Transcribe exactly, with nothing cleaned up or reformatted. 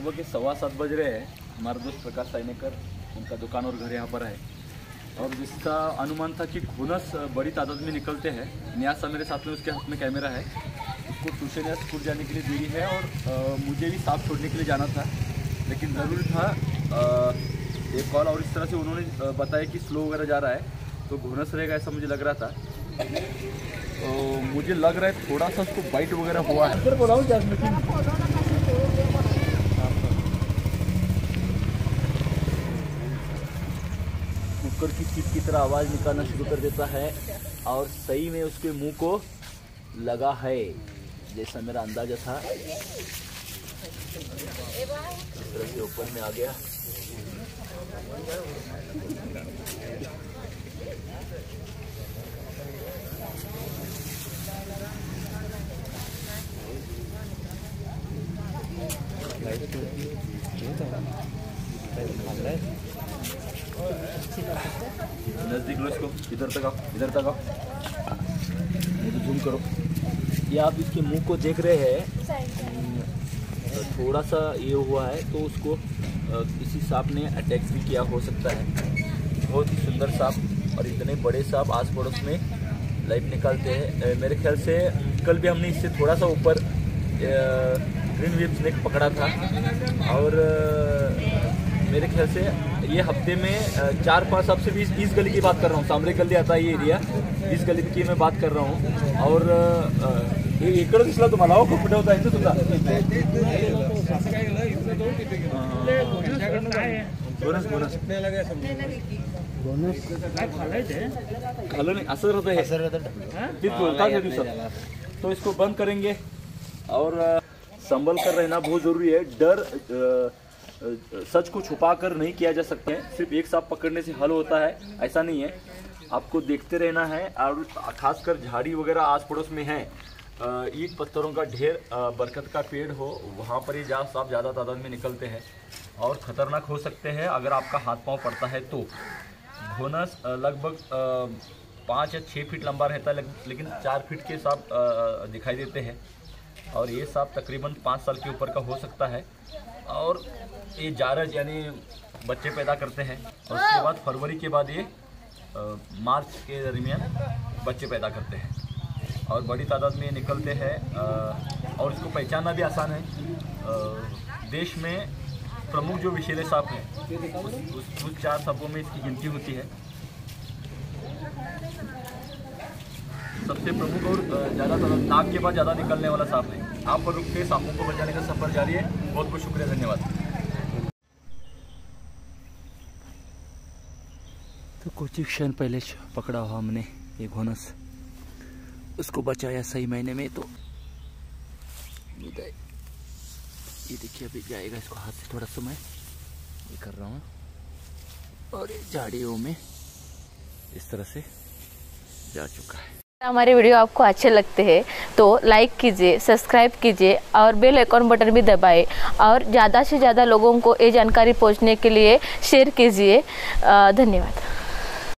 सुबह के सवा सात बज रहे हैं। हमारे दोस्त प्रकाश साइनेकर, उनका दुकान और घर यहाँ पर है, और जिसका अनुमान था कि घोनस बड़ी तादाद में निकलते हैं। न्यास सा मेरे साथ में, उसके हाथ में कैमरा है, उसको ट्यूशन या स्कूल जाने के लिए देरी है, और आ, मुझे भी सांप छोड़ने के लिए जाना था, लेकिन ज़रूरी था आ, एक कॉल, और इस तरह से उन्होंने बताया कि स्लो वगैरह जा रहा है तो घोनस रहेगा, ऐसा मुझे लग रहा था। तो मुझे लग रहा है थोड़ा सा उसको बाइट वगैरह हुआ है। कुकर की चीप की तरह आवाज़ निकालना शुरू कर देता है, और सही में उसके मुंह को लगा है, जैसा मेरा अंदाजा था। इस तरह से ऊपर में आ गया। नजदीक लो इसको, इधर तक आओ, इधर तक आओ, जूम करो। ये आप इसके मुंह को देख रहे हैं, थोड़ा सा ये हुआ है, तो उसको किसी सांप ने अटैक भी किया हो सकता है। बहुत ही सुंदर सांप, और इतने बड़े सांप आस पड़ोस में लाइफ निकालते हैं। मेरे ख्याल से कल भी हमने इससे थोड़ा सा ऊपर ग्रीन वेब स्नेक पकड़ा था, और मेरे ख्याल से ये हफ्ते में चार पांच सांप से भी इस गली की बात कर रहा हूँ, सामने गली आता है ये एरिया, इस गली की मैं बात कर रहा हूँ। और हे इकडं दिसला तुम्हाला, हो खूप कुठे होता इथं सुद्धा घोनस घोनस खालं नाही, असं राहतं हे, तो इसको बंद करेंगे, और संभल कर रहना बहुत जरूरी है। डर सच को छुपा कर नहीं किया जा सकते हैं, सिर्फ एक सांप पकड़ने से हल होता है ऐसा नहीं है, आपको देखते रहना है। और खासकर झाड़ी वगैरह आस पड़ोस में है, ईंट पत्थरों का ढेर, बरगद का पेड़ हो, वहाँ पर ही जा सांप ज़्यादा तादाद में निकलते हैं और ख़तरनाक हो सकते हैं अगर आपका हाथ पांव पड़ता है तो। घोनस लगभग पाँच या छः फीट लंबा रहता है, लेकिन चार फीट के सांप दिखाई देते हैं, और ये सांप तकरीबन पाँच साल के ऊपर का हो सकता है, और ये जारज यानी बच्चे पैदा करते हैं, और उसके बाद फरवरी के बाद ये मार्च के दरमियान बच्चे पैदा करते हैं, और बड़ी तादाद में ये निकलते हैं, और इसको पहचानना भी आसान है। देश में प्रमुख जो विषैले सांप हैं उस, उस, उस चार सांपों में इसकी गिनती होती है। सबसे प्रमुख और ज़्यादा नाक के बाद ज़्यादा निकलने वाला सांप है। आप पर रुक के सांपों को बचाने का सफर जारी है। बहुत बहुत शुक्रिया, धन्यवाद। तो कुछ ही क्षण पहले पकड़ा हुआ हमने ये घोनस, उसको बचाया सही महीने में। तो ये देखिए अभी जाएगा, इसको हाथ से थोड़ा सा मैं ये कर रहा हूँ, और ये झाड़ियों में इस तरह से जा चुका है। हमारे वीडियो आपको अच्छे लगते हैं तो लाइक कीजिए, सब्सक्राइब कीजिए, और बेल आइकॉन बटन भी दबाएं, और ज़्यादा से ज़्यादा लोगों को ये जानकारी पहुंचने के लिए शेयर कीजिए। धन्यवाद।